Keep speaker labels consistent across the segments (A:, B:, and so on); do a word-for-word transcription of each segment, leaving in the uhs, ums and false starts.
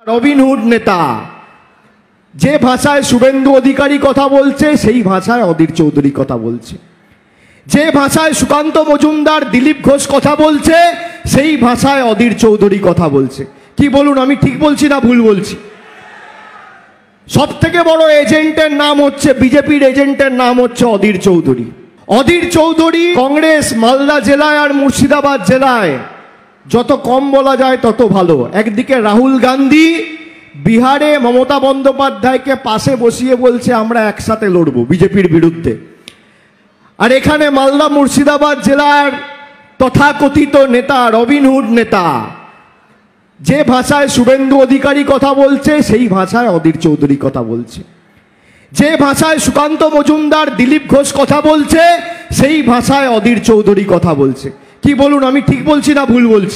A: Robin Hood নেতা যে ভাষায় শুভেন্দু অধিকারী কথা বলছে সেই ভাষায় অধীর চৌধুরী কথা বলছে, যে ভাষায় সুকান্ত মজুমদার দিলীপ ঘোষ কথা বলছে সেই ভাষায় অধীর চৌধুরী কথা বলছে। কি বলুন, আমি ঠিক বলছি না ভুল বলছি? সব থেকে বড় এজেন্টের নাম হচ্ছে, বিজেপির এজেন্টের নাম হচ্ছে অধীর চৌধুরী। অধীর চৌধুরী কংগ্রেস মালদা জেলায় আর মুর্শিদাবাদ জেলায় যত কম বলা যায় তত ভালো। একদিকে রাহুল গান্ধী বিহারে মমতা বন্দ্যোপাধ্যায়কে পাশে বসিয়ে বলছে আমরা একসাথে লড়ব বিজেপির বিরুদ্ধে, আর এখানে মালদা মুর্শিদাবাদ জেলার তথাকথিত নেতা রবিনহুড নেতা যে ভাষায় শুভেন্দু অধিকারী কথা বলছে সেই ভাষায় অধীর চৌধুরী কথা বলছে, যে ভাষায় সুকান্ত মজুমদার দিলীপ ঘোষ কথা বলছে সেই ভাষায় অধীর চৌধুরী কথা বলছে। কি বলুন, আমি ঠিক বলছি না ভুল বলছি?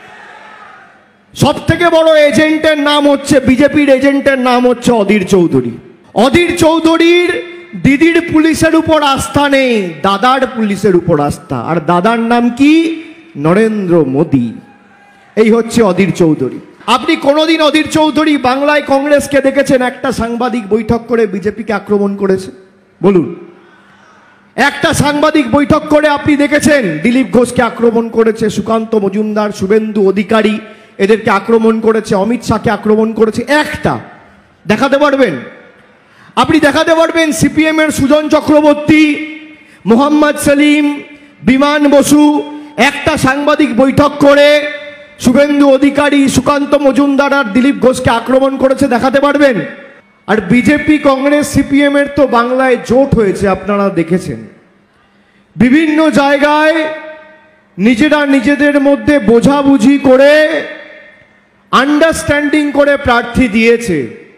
A: সব থেকে বড় এজেন্টের নাম হচ্ছে, বিজেপির এজেন্টের নাম হচ্ছে অধীর চৌধুরী। অধীর চৌধুরীর দিদির পুলিশের উপর আস্থা নেই, দাদার পুলিশের উপর আস্থা, আর দাদার নাম কি? নরেন্দ্র মোদী। এই হচ্ছে অধীর চৌধুরী। আপনি কোনোদিন অধীর চৌধুরী বাংলায় কংগ্রেসকে দেখেছেন একটা সাংবাদিক বৈঠক করে বিজেপিকে আক্রমণ করেছে? বলুন, একটা সাংবাদিক বৈঠক করে আপনি দেখেছেন দিলীপ ঘোষকে আক্রমণ করেছে, সুকান্ত মজুমদার, শুভেন্দু অধিকারী এদেরকে আক্রমণ করেছে, অমিত শাহকে আক্রমণ করেছে? একটা দেখাতে পারবেন? আপনি দেখাতে পারবেন সিপিএম এর সুজন চক্রবর্তী, মোহাম্মদ সেলিম, বিমান বসু একটা সাংবাদিক বৈঠক করে শুভেন্দু অধিকারী, সুকান্ত মজুমদার আর দিলীপ ঘোষকে আক্রমণ করেছে? দেখাতে পারবেন? আর বিজেপি কংগ্রেস সিপিএম এর তো বাংলায় জোট হয়েছে, আপনারা দেখেছেন। বিভিন্ন জায়গায় নিজেরা নিজেদের মধ্যে বোঝাবুঝি করে আন্ডারস্ট্যান্ডিং করে প্রার্থী দিয়েছে।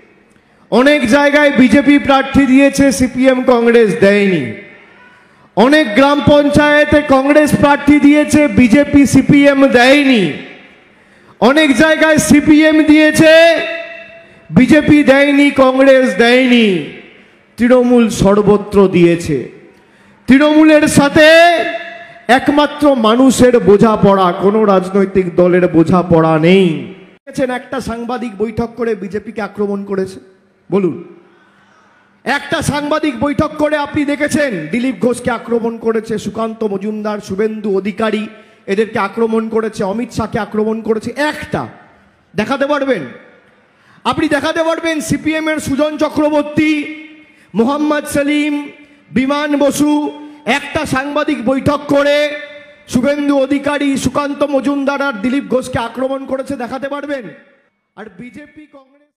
A: অনেক জায়গায় বিজেপি প্রার্থী দিয়েছে, সিপিএম কংগ্রেস দেয়নি। অনেক গ্রাম পঞ্চায়েতে কংগ্রেস প্রার্থী দিয়েছে, বিজেপি সিপিএম দেয়নি। অনেক জায়গায় সিপিএম দিয়েছে, বিজেপি দেয়নি, কংগ্রেস দেয়নি। তৃণমূল সর্বত্র দিয়েছে। তৃণমূলের সাথে একমাত্র মানুষের বোঝাপড়া, কোনো রাজনৈতিক দলের বোঝাপড়া নেই। একটা সাংবাদিক বৈঠক করে বিজেপিকে আক্রমণ করেছে? বলুন, একটা সাংবাদিক বৈঠক করে আপনি দেখেছেন দিলীপ ঘোষকে আক্রমণ করেছে, সুকান্ত মজুমদার, শুভেন্দু অধিকারী এদেরকে আক্রমণ করেছে, অমিত শাহকে আক্রমণ করেছে? একটা দেখাতে পারবেন? আপনি দেখাতে পারবেন সিপিএম এর সুজন চক্রবর্তী, মোহাম্মদ সেলিম, বিমান বসু একটা সাংবাদিক বৈঠক করে শুভেন্দু অধিকারী, সুকান্ত মজুমদার আর দিলীপ ঘোষকে আক্রমণ করেছে? দেখাতে পারবেন? আর বিজেপি কংগ্রেস